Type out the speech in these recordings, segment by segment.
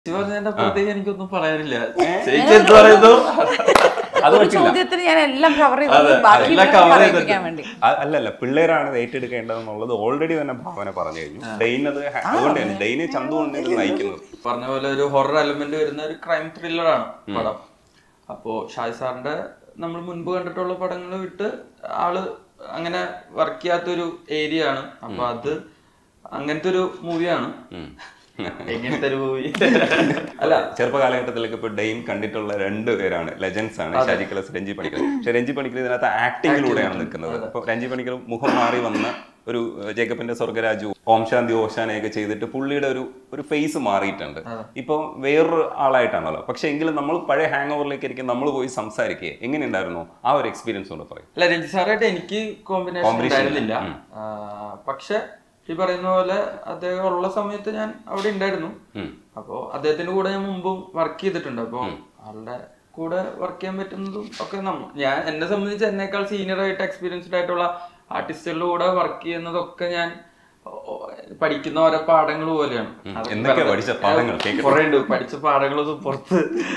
പറഞ്ഞതിന്റെ എനിക്കൊന്നും പറയാനില്ല. ചേച്ചി എന്ത് പറയുന്നു ചോദ്യത്തിന് ഞാൻ എല്ലാം കവർ ചെയ്ത് അല്ലല്ല പിള്ളേരാണ് ഏറ്റെടുക്കേണ്ടതെന്നുള്ളത് ഓൾറെഡി തന്നെ ഭാവന പറഞ്ഞു കഴിഞ്ഞു. ഡെയിൻ അത് അതുകൊണ്ടാണ് ഡെയിനെ ചന്തു കൊണ്ടാണ് നയിക്കുന്നത്. പറഞ്ഞ പോലെ ഒരു ഹൊറർ എലമെന്റ് വരുന്ന ഒരു ക്രൈം ത്രില്ലറാണ് പടം. അപ്പോ ഷാജി സാറിന്റെ നമ്മൾ മുൻപ് കണ്ടിട്ടുള്ള പടങ്ങൾ വിട്ട് ആള് അങ്ങനെ വർക്ക് ചെയ്യാത്തൊരു ഏരിയ ആണ്. അപ്പൊ അത് അങ്ങനത്തെ ഒരു മൂവിയാണ്. എങ്ങനത്തെ ഒരു മൂവി അല്ല, ചെറുപ്പകാലഘട്ടത്തിലേക്ക് ഇപ്പൊ ഡെയിൻ കണ്ടിട്ടുള്ള രണ്ടുപേരാണ് ലെജൻസ് ആണ്, ഷാജി കലസ്, രഞ്ജി പണിക്കർ. പക്ഷെ രഞ്ജി പണിക്കർ ഇതിനകത്ത് ആക്ടിങ്ങിലൂടെയാണ് നിൽക്കുന്നത്. അപ്പൊ രഞ്ജി പണിക്കർ മുഖം മാറി വന്ന ഒരു ജേക്കബിന്റെ സ്വർഗരാജു, ഓം ശാന്തി ഓശാനയൊക്കെ ചെയ്തിട്ട് പുള്ളിയുടെ ഒരു ഫേസ് മാറിയിട്ടുണ്ട്. ഇപ്പൊ വേറൊരു ആളായിട്ടാണല്ലോ. പക്ഷെ എങ്കിലും നമ്മൾ പഴയ ഹാങ് ഓവറിലേക്ക് ആയിരിക്കും നമ്മൾ പോയി സംസാരിക്കുക. എങ്ങനെയുണ്ടായിരുന്നു ആ ഒരു എക്സ്പീരിയൻസ് കൊണ്ട് പറയും? അല്ല, രഞ്ജി സാറായിട്ട് എനിക്ക് കോമ്പിനേഷൻ ഉണ്ടായിരുന്നില്ല. പക്ഷെ ഈ പറയുന്ന പോലെ അദ്ദേഹം ഉള്ള സമയത്ത് ഞാൻ അവിടെ ഉണ്ടായിരുന്നു. അപ്പോ അദ്ദേഹത്തിന്റെ കൂടെ ഞാൻ മുമ്പും വർക്ക് ചെയ്തിട്ടുണ്ട്. അപ്പൊ ആളുടെ കൂടെ വർക്ക് ചെയ്യാൻ പറ്റുന്നതും ഒക്കെ ഞാൻ എന്നെ സംബന്ധിച്ച് എന്നേക്കാൾ സീനിയർ ആയിട്ട് എക്സ്പീരിയൻസ്ഡ് ആയിട്ടുള്ള ആർട്ടിസ്റ്റുകളുടെ കൂടെ വർക്ക് ചെയ്യുന്നതൊക്കെ ഞാൻ പഠിക്കുന്ന ഓരോ പാഠങ്ങൾ പോലെയാണ്. കുറെ ഉണ്ട് പഠിച്ച പാഠങ്ങളൊന്നും പുറത്ത്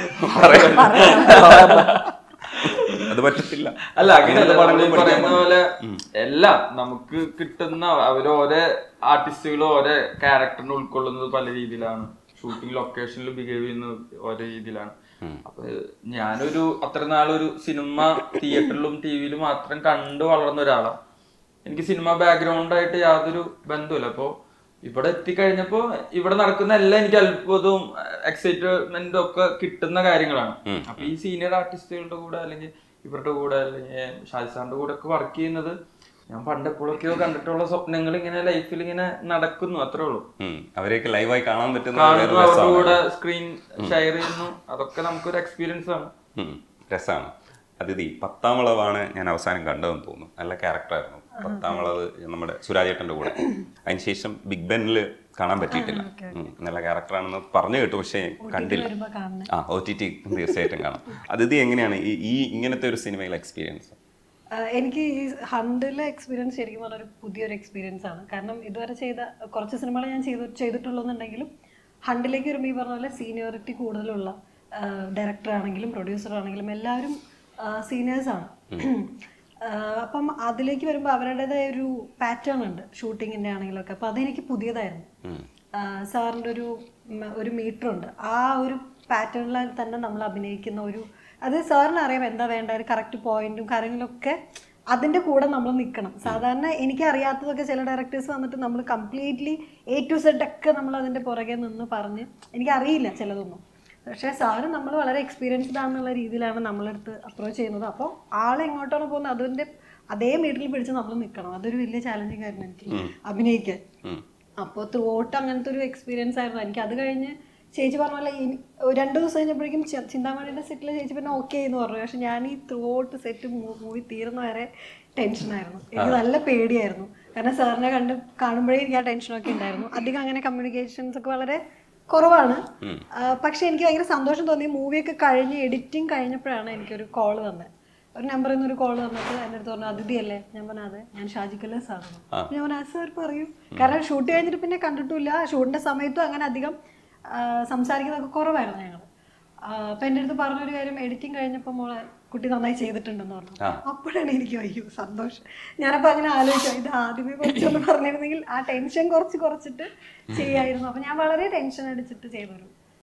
അത് പറ്റത്തില്ല. അല്ല, അങ്ങനെ പറയുന്ന പോലെ എല്ലാം നമുക്ക് കിട്ടുന്ന ഓരോ ആർട്ടിസ്റ്റുകളും ഓരോ ക്യാരക്ടറിനെ ഉൾക്കൊള്ളുന്നത് പല രീതിയിലാണ്. ഷൂട്ടിംഗ് ലൊക്കേഷനിൽ ബിഹേവ് ചെയ്യുന്നത് ഓരോ രീതിയിലാണ്. അപ്പൊ ഞാനൊരു അത്ര നാളൊരു സിനിമ തിയേറ്ററിലും ടിവിയിലും മാത്രം കണ്ടു വളർന്ന ഒരാളാണ്. എനിക്ക് സിനിമ ബാക്ക്ഗ്രൗണ്ട് ആയിട്ട് യാതൊരു ബന്ധമില്ല. അപ്പൊ ഇവിടെ എത്തിക്കഴിഞ്ഞപ്പോ ഇവിടെ നടക്കുന്ന എല്ലാം എനിക്ക് അത്ഭുതവും എക്സൈറ്റ്മെന്റും ഒക്കെ കിട്ടുന്ന കാര്യങ്ങളാണ്. അപ്പൊ ഈ സീനിയർ ആർട്ടിസ്റ്റുകളുടെ കൂടെ അല്ലെങ്കിൽ ഇവരുടെ കൂടെ അല്ലെങ്കിൽ ഷാജി സാറിന്റെ കൂടെ ഒക്കെ വർക്ക് ചെയ്യുന്നത് ഞാൻ പണ്ടെപ്പോഴൊക്കെയോ കണ്ടിട്ടുള്ള സ്വപ്നങ്ങൾ ഇങ്ങനെ ലൈഫിൽ ഇങ്ങനെ നടക്കുന്നു, അത്രേ ഉള്ളൂ. അവരെയൊക്കെ ലൈവായി കാണാൻ പറ്റുന്ന അവരുടെ കൂടെ സ്ക്രീൻ ഷെയർ ചെയ്യുന്നു, അതൊക്കെ നമുക്കൊരു എക്സ്പീരിയൻസ് ആണ്, രസമാണ്. അതിഥി 10ാം വളവാണ് ഞാൻ അവസാനം കണ്ടതെന്ന് തോന്നുന്നു. നല്ല ക്യാരക്ടറായിരുന്നു 10ാം വളവ്, നമ്മുടെ സുരാജേട്ടന്റെ കൂടെ. അതിനുശേഷം ബിഗ് ബെന്നിൽ കാണാൻ പറ്റിയിട്ടില്ല. നല്ല ക്യാരക്ടറാണെന്ന് പറഞ്ഞു കേട്ടു, പക്ഷേ കണ്ടില്ല. OTT തീർച്ചയായിട്ടും കാണാം. അതിഥി എങ്ങനെയാണ് ഈ ഇങ്ങനത്തെ ഒരു സിനിമയിലെ എക്സ്പീരിയൻസ്? എനിക്ക് ഈ ഹണ്ടിലെ എക്സ്പീരിയൻസ് ശരിക്കും പറഞ്ഞൊരു പുതിയൊരു എക്സ്പീരിയൻസ് ആണ്. കാരണം ഇതുവരെ ചെയ്ത കുറച്ച് സിനിമകൾ ഞാൻ ചെയ്തിട്ടുള്ളതെന്നുണ്ടെങ്കിലും ഹണ്ടിലേക്ക് വരുമ്പോൾ ഈ പറഞ്ഞ പോലെ സീനിയോറിറ്റി കൂടുതലുള്ള ഡയറക്ടർ ആണെങ്കിലും പ്രൊഡ്യൂസർ ആണെങ്കിലും എല്ലാവരും സീനിയേഴ്സാണ്. അപ്പം അതിലേക്ക് വരുമ്പോൾ അവരുടേതായ ഒരു പാറ്റേൺ ഉണ്ട് ഷൂട്ടിങ്ങിൻ്റെ ആണെങ്കിലൊക്കെ. അപ്പം അതെനിക്ക് പുതിയതായിരുന്നു. സാറിൻ്റെ ഒരു മീറ്റർ ഉണ്ട്, ആ ഒരു പാറ്റേണിൽ തന്നെ നമ്മൾ അഭിനയിക്കുന്ന അത് സാറിന് അറിയാം എന്താ വേണ്ട, ഒരു കറക്റ്റ് പോയിന്റും കാര്യങ്ങളൊക്കെ അതിൻ്റെ കൂടെ നമ്മൾ നിൽക്കണം. സാധാരണ എനിക്ക് അറിയാത്തതൊക്കെ ചില ഡയറക്ടേഴ്സ് വന്നിട്ട് നമ്മൾ കംപ്ലീറ്റ്ലി A to Z ഒക്കെ നമ്മൾ അതിൻ്റെ പുറകെ നിന്ന് പറഞ്ഞ് എനിക്കറിയില്ല ചിലതൊന്നും. പക്ഷേ സാറ് നമ്മൾ വളരെ എക്സ്പീരിയൻസ്ഡ് ആണെന്നുള്ള രീതിയിലാണ് നമ്മളെടുത്ത് അപ്രോച്ച് ചെയ്യുന്നത്. അപ്പോൾ ആൾ എങ്ങോട്ടാണ് പോകുന്നത് അതിൻ്റെ അതേ മീറ്ററിൽ പിടിച്ച് നമ്മൾ നിൽക്കണം. അതൊരു വലിയ ചാലഞ്ചിങ് ആയിരുന്നു എനിക്ക് അഭിനയിക്കാൻ. അപ്പോൾ ത്രൂ ഔട്ട് അങ്ങനത്തെ ഒരു എക്സ്പീരിയൻസ് ആയിരുന്നു എനിക്ക്. അത് കഴിഞ്ഞ് ചേച്ചി പറഞ്ഞ പോലെ 2 ദിവസം കഴിഞ്ഞപ്പോഴേക്കും ചിന്താമണിയുടെ സെറ്റിൽ ചേച്ചി പിന്നെ ഓക്കെ എന്ന് പറഞ്ഞു. പക്ഷെ ഞാൻ ഈ ത്രൂ ഔട്ട് സെറ്റ് മൂവി തീർന്ന വരെ ടെൻഷനായിരുന്നു. എനിക്ക് നല്ല പേടിയായിരുന്നു. കാരണം സാറിനെ കാണുമ്പോഴേ എനിക്ക് ആ ടെൻഷനൊക്കെ ഉണ്ടായിരുന്നു. അധികം അങ്ങനെ കമ്മ്യൂണിക്കേഷൻസ് ഒക്കെ വളരെ കുറവാണ്. പക്ഷെ എനിക്ക് ഭയങ്കര സന്തോഷം തോന്നി. മൂവിയൊക്കെ കഴിഞ്ഞ് എഡിറ്റിംഗ് കഴിഞ്ഞപ്പോഴാണ് എനിക്കൊരു കോൾ വന്നത്. ഒരു നമ്പറിൽ നിന്നൊരു കോൾ വന്നിട്ട് എൻ്റെ അടുത്ത് പറഞ്ഞു, അതിഥിയല്ലേ? ഞാൻ പറഞ്ഞു അതെ, ഞാൻ ഷാജി കലേസ് ആണ്. ഞാൻ പറഞ്ഞു സാർ പറയൂ. കാരണം ഷൂട്ട് കഴിഞ്ഞിട്ട് പിന്നെ കണ്ടിട്ടില്ല. ഷൂട്ടിൻ്റെ സമയത്തും അങ്ങനെ അധികം സംസാരിക്കുന്നതൊക്കെ കുറവായിരുന്നു ഞങ്ങൾ. അപ്പം എൻ്റെ അടുത്ത് പറഞ്ഞൊരു കാര്യം, എഡിറ്റിംഗ് കഴിഞ്ഞപ്പോൾ മോളെ കുട്ടി നന്നായി ചെയ്തിട്ടുണ്ടെന്ന് പറഞ്ഞു. അപ്പോഴാണ് എനിക്ക് അയ്യോ സന്തോഷം. ഞാനപ്പോൾ അങ്ങനെ ആലോചിച്ചു, ഇത് ആദ്യമേ കുറച്ചൊന്ന് പറഞ്ഞിരുന്നെങ്കിൽ ആ ടെൻഷൻ കുറച്ചിട്ട് ചെയ്യായിരുന്നു. അപ്പം ഞാൻ വളരെ ടെൻഷൻ അടിച്ചിട്ട് ചെയ്തൊരു